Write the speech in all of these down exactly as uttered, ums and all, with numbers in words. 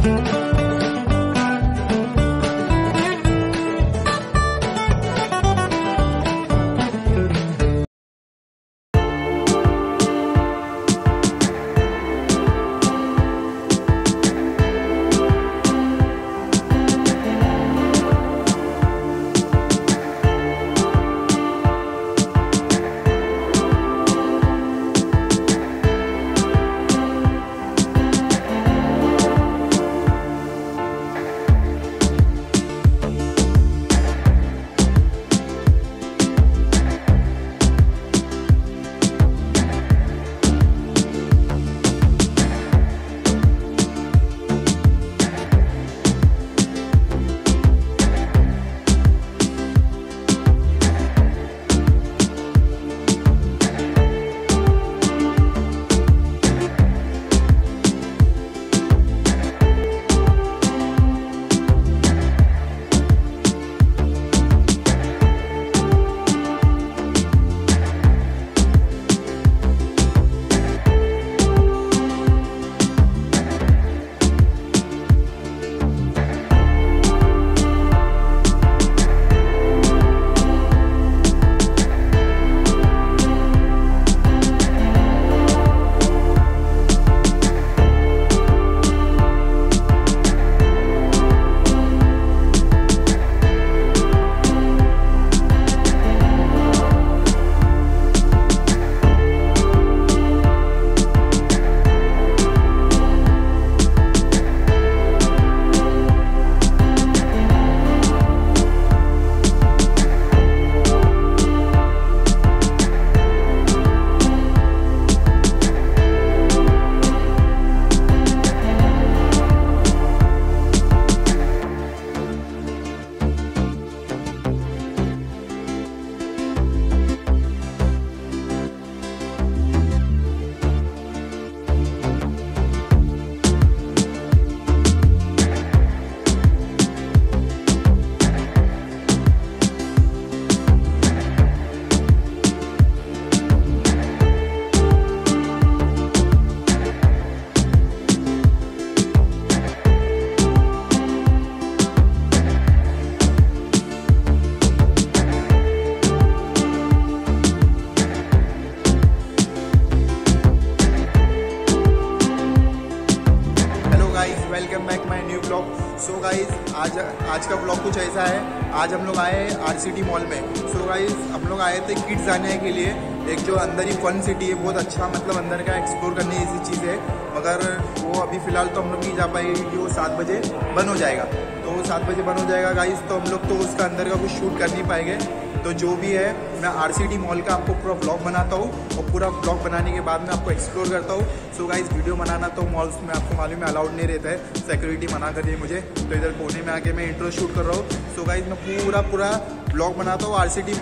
Welcome back my new blog. So guys आज आज का ब्लॉग कुछ ऐसा है। आज हम लोग आए आरसीटी मॉल में। सो so गाइज हम लोग आए थे किड्स जाने के लिए। एक जो अंदर ही फन सिटी है, बहुत अच्छा मतलब अंदर का एक्सप्लोर करने जैसी चीज़ है, मगर वो अभी फ़िलहाल तो हम लोग नहीं जा पाएंगे। वो सात बजे बंद हो जाएगा, तो वो सात बजे बंद हो जाएगा गाइज, तो हम लोग तो उसका अंदर का कुछ शूट कर नहीं पाएंगे। तो जो भी है मैं आरसीटी मॉल का आपको पूरा ब्लॉग बनाता हूँ और पूरा ब्लॉग बनाने के बाद में आपको एक्सप्लोर करता हूँ। सो गाइस वीडियो बनाना तो मॉल्स में आपको मालूम है अलाउड नहीं रहता है, सिक्योरिटी मना कर दी मुझे, तो इधर कोने में आके मैं इंट्रो शूट कर रहा हूँ। सो गाइस मैं पूरा पूरा ब्लॉग बनाता हूँ आरसीटी।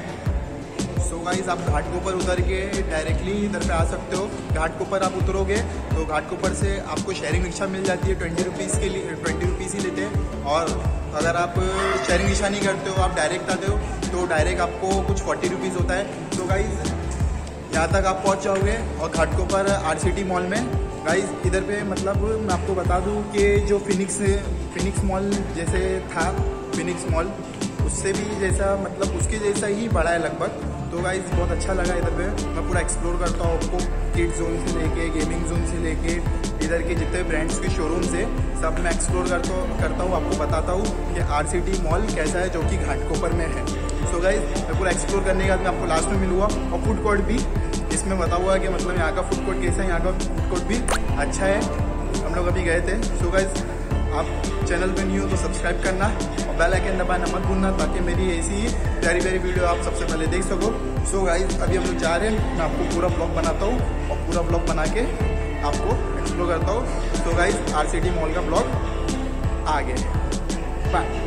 सो गाइस आप घाटकोपर उतर के डायरेक्टली इधर पे आ सकते हो। घाटकोपर आप उतरोगे तो घाटकोपर से आपको शेयरिंग रिक्शा मिल जाती है, ट्वेंटी रुपीज़ के लिए ट्वेंटी रुपीज़ ही लेते हैं। और अगर आप शेयरिंग रिक्शा नहीं करते हो, आप डायरेक्ट आते हो, तो डायरेक्ट आपको कुछ फोर्टी रुपीज़ होता है। तो गाइस यहाँ तक आप पहुँच जाओगे और घाटकोपर आरसीटी मॉल में। गाइस इधर पे मतलब मैं आपको बता दूँ कि जो फिनिक्स फिनिक्स मॉल जैसे था, फिनिक्स मॉल उससे भी जैसा मतलब उसके जैसा ही बड़ा है लगभग। तो गाइस बहुत अच्छा लगा। इधर पे मैं पूरा एक्सप्लोर करता हूँ आपको, किड्स जोन से लेके गेमिंग जोन से लेके इधर के जितने ब्रांड्स के शोरूम्स है सब मैं एक्सप्लोर करता करता हूँ आपको बताता हूँ कि आरसीटी मॉल कैसा है जो कि घाटकोपर में है। सो गाइस मैं पूरा एक्सप्लोर करने के बाद मैं आपको लास्ट में मिलूँगा। और फूड कोर्ट भी इसमें बता हुआ है कि मतलब यहाँ का फूड कोर्ट कैसा है, यहाँ का फूड कोर्ट भी अच्छा है, हम लोग अभी गए थे। सो गाइस आप चैनल पे नहीं हो तो सब्सक्राइब करना और बेल आइकन दबाना मत भूलना, ताकि मेरी ऐसी ही प्यारी प्यारी वीडियो आप सबसे पहले देख सको। सो गाइस अभी हम लोग जा रहे हैं, मैं आपको पूरा ब्लॉग बनाता हूँ और पूरा ब्लॉग बना के आपको एक्सप्लोर करता हूँ। सो गाइस आरसीटी मॉल का ब्लॉग आगे बाय।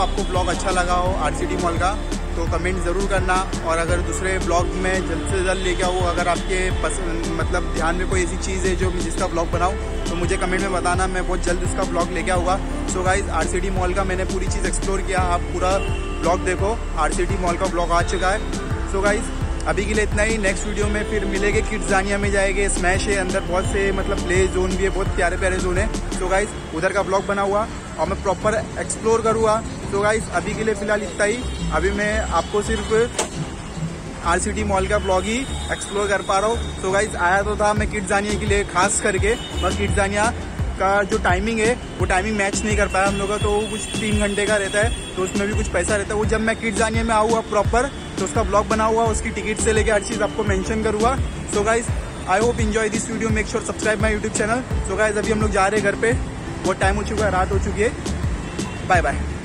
आपको ब्लॉग अच्छा लगा हो आरसीटी मॉल का तो कमेंट ज़रूर करना। और अगर दूसरे ब्लॉग में जल्द से जल्द लेके आओ, अगर आपके पसंद मतलब ध्यान में कोई ऐसी चीज़ है जो मैं जिसका ब्लॉग बनाऊँ तो मुझे कमेंट में बताना, मैं बहुत जल्द इसका ब्लॉग लेके आऊँगा। सो गाइज आरसीटी मॉल का मैंने पूरी चीज़ एक्सप्लोर किया, आप पूरा ब्लॉग देखो, आरसीटी मॉल का ब्लॉग आ चुका है। सो गाइज अभी के लिए इतना ही, नेक्स्ट वीडियो में फिर मिलेंगे, किड्ज़ानिया में जाएंगे, स्मैश है, अंदर बहुत से मतलब प्ले जोन भी है, बहुत प्यारे प्यारे जोन है। सो गाइज उधर का ब्लॉग बना हुआ और मैं प्रॉपर एक्सप्लोर करूँगा। तो गाइज अभी के लिए फ़िलहाल इतना ही, अभी मैं आपको सिर्फ आरसीटी मॉल का ब्लॉग ही एक्सप्लोर कर पा रहा हूँ। तो गाइज आया तो था मैं किड्ज़ानिया के लिए खास करके, बस किड्ज़ानिया का जो टाइमिंग है वो टाइमिंग मैच नहीं कर पाया हम लोग का, तो वो कुछ तीन घंटे का रहता है, तो उसमें भी कुछ पैसा रहता है। वो जब मैं किड्ज़ानिया में आऊँगा प्रॉपर तो उसका ब्लॉग बना हुआ, उसकी टिकट से लेके हर चीज़ आपको मेंशन करूँगा। So guys I hope enjoy this video, make sure subscribe my YouTube channel. So guys अभी हम लोग जा रहे हैं घर पे, बहुत टाइम हो चुका है, रात हो चुकी है। Bye bye.